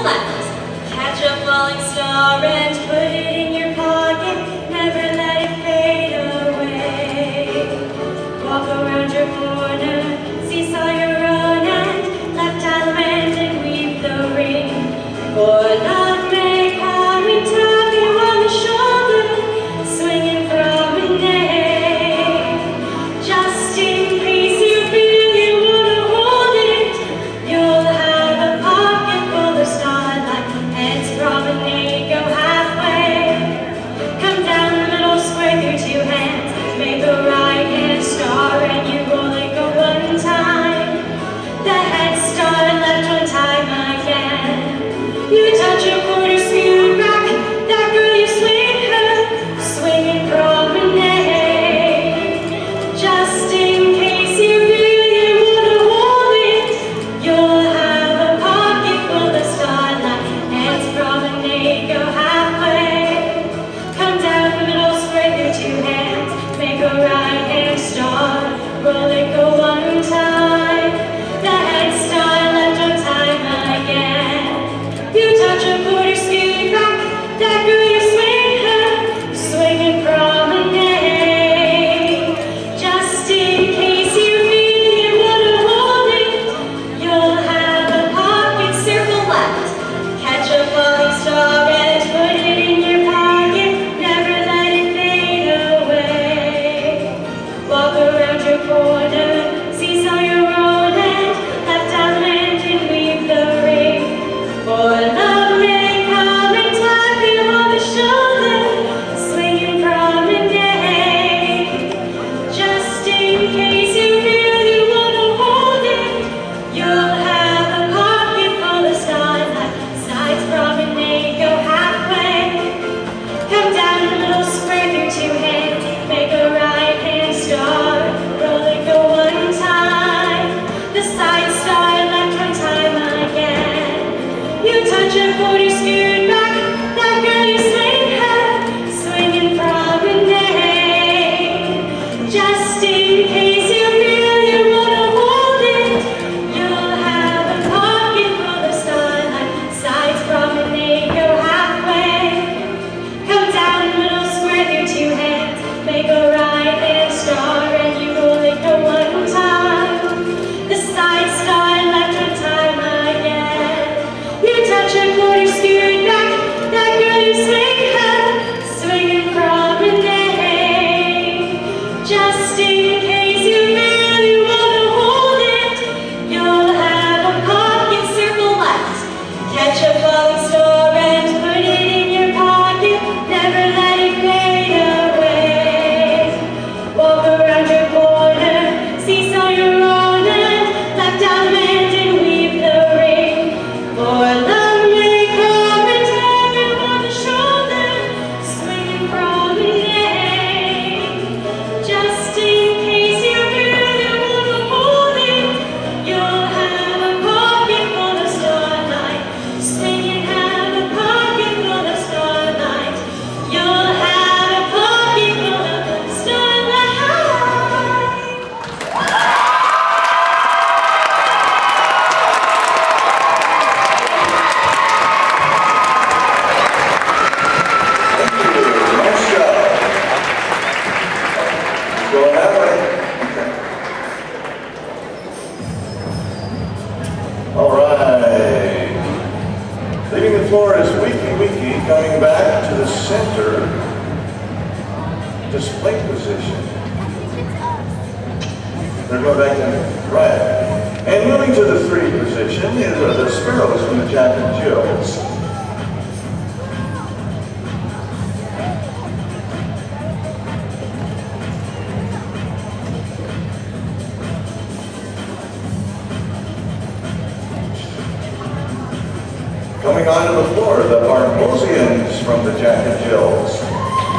left. Catch a falling star and put it in your pocket. Never let it fade away. Walk around your corner, seesaw your run, and left element and weave the ring. For love may come and tap you on the shoulder, swinging promenade. Just in case you feel you wanna hold it, you'll have a pocket full of starlight. Heads promenade, go halfway. Come down the middle square through two hands, make a right hand star, and you roll it, go one time. The head star left one time again. You touch a quarter, scoot back, that girl you swing her, swinging promenade. Just in case you feel you wanna hold it, you'll have a pocket full of starlight. Heads promenade, go halfway. Come down the middle square through two hands, make a right hand star, roll it, go one time. The head star left one time again. You touch a quarter, scoot back, that girl you swing her, swinging promenade. Just in case you feel you wanna hold it, you'll have a pocket, circle left. Catch a falling star and put it in your pocket, never let it fade away. Walk around your corner, seesaw your road, and left element and weave the ring. For love may come and tap you on the shoulder, swinging promenade. Just in case you feel you wanna hold it, you'll have a pocket full of starlight. Sides promenade, go halfway. Come down the middle square through two hands, make a right hand star, roll it, go one time. The side star left one time again. You touch a quarter, scoot back, that girl you swing her, swinging promenade. Just in case you feel you wanna hold it, you'll have a pocket full of starlight. Sides promenade, go halfway. Come down the middle square through two hands, make a right hand star, and you roll it, go one time. The side star left one time again. You touch a quarter, scoot back, that girl you swing her, swinging promenade. Just in case you feel you wanna hold it, you'll have a pocket, circle left. Catch a falling star and put it in your pocket, never let it fade away. Walk around your corner, seesaw your own, and left element and weave the ring. For love may come and tap you on the shoulder, swinging promenade. Just in case you feel you wanna hold it, you'll have a pocket full of starlight. Swinging, have a pocket full of starlight. You'll have a pocket full of starlight. Nice job. Going that way. All right. Leaving the floor is Wiki, coming back to the center display position. They're going back to right. And moving to the 3 position is the Sparrows from the Jack and Jills. Coming onto the floor, the Harposians from the Jack and Jills.